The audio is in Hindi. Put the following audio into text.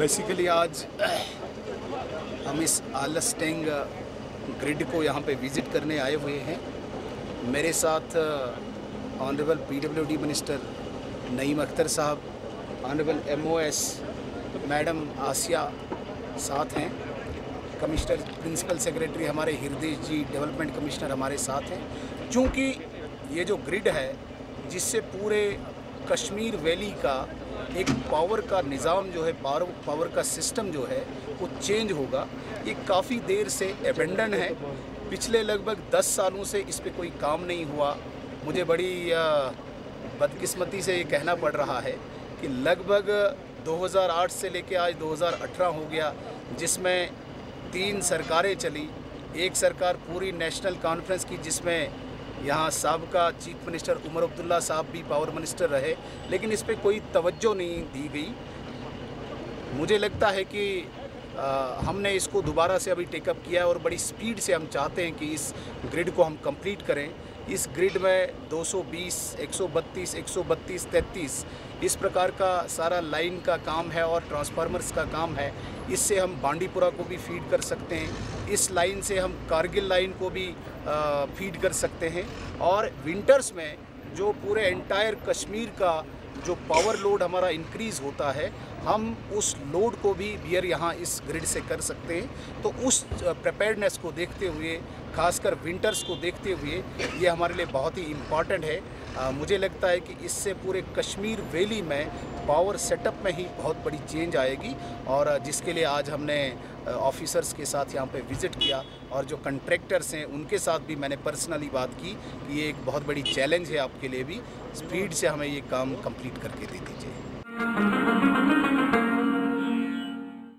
बेसिकली आज हम इस आलस्टेंग ग्रिड को यहाँ पे विज़िट करने आए हुए हैं। मेरे साथ honourable PWD minister Naeem Akhtar साहब, ऑनरेबल MOS मैडम आसिया साथ हैं, कमिश्नर प्रिंसिपल सेक्रेटरी हमारे हृदय जी, डेवलपमेंट कमिश्नर हमारे साथ हैं। चूँकि ये जो ग्रिड है जिससे पूरे कश्मीर वैली का एक पावर का निज़ाम जो है, पावर का सिस्टम जो है वो चेंज होगा। ये काफ़ी देर से एबेंडन है, पिछले लगभग 10 सालों से इस पे कोई काम नहीं हुआ। मुझे बड़ी बदकिस्मती से ये कहना पड़ रहा है कि लगभग 2008 से लेके आज 2018 हो गया, जिसमें 3 सरकारें चली। एक सरकार पूरी नेशनल कॉन्फ्रेंस की, जिसमें यहाँ साबका चीफ मिनिस्टर उमर अब्दुल्ला साहब भी पावर मिनिस्टर रहे, लेकिन इस पे कोई तवज्जो नहीं दी गई। मुझे लगता है कि हमने इसको दोबारा से अभी टेकअप किया है और बड़ी स्पीड से हम चाहते हैं कि इस ग्रिड को हम कंप्लीट करें। इस ग्रिड में 220, 132, 132, 33 इस प्रकार का सारा लाइन का काम है और ट्रांसफार्मर्स का काम है। इससे हम बांडीपुरा को भी फीड कर सकते हैं, इस लाइन से हम कारगिल लाइन को भी फीड कर सकते हैं। और विंटर्स में जो पूरे एंटायर कश्मीर का जो पावर लोड हमारा इंक्रीज़ होता है, हम उस लोड को भी बियर यहाँ इस ग्रिड से कर सकते हैं। तो उस प्रिपेयर्डनेस को देखते हुए, खासकर विंटर्स को देखते हुए, ये हमारे लिए बहुत ही इम्पॉर्टेंट है। मुझे लगता है कि इससे पूरे कश्मीर वैली में पावर सेटअप में ही बहुत बड़ी चेंज आएगी, और जिसके लिए आज हमने ऑफिसर्स के साथ यहाँ पे विज़िट किया और जो कंट्रैक्टर्स हैं उनके साथ भी मैंने पर्सनली बात की कि ये एक बहुत बड़ी चैलेंज है आपके लिए भी। स्पीड से हमें ये काम कंप्लीट करके दे दीजिए।